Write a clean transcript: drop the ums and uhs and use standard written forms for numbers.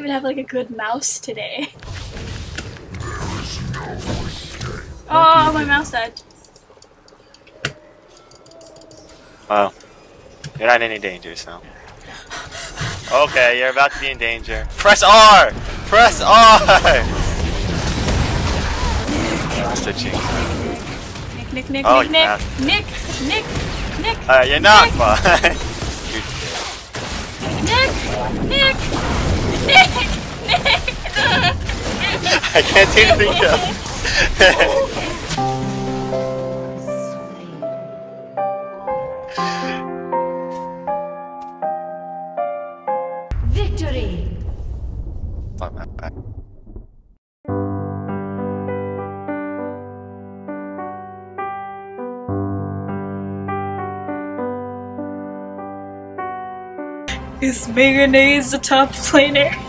even have like a good mouse today. Oh, my mouse died. Well, you're not in any danger, so. Okay, you're about to be in danger. Press R! Press R! Stitching. Nick, Nick, Oh, Nick, Nick, Nick, Nick, Nick. You're not fine. Nick, Nick, Nick, Nick. I can't see anything else. Victory! Is mayonnaise the top laner?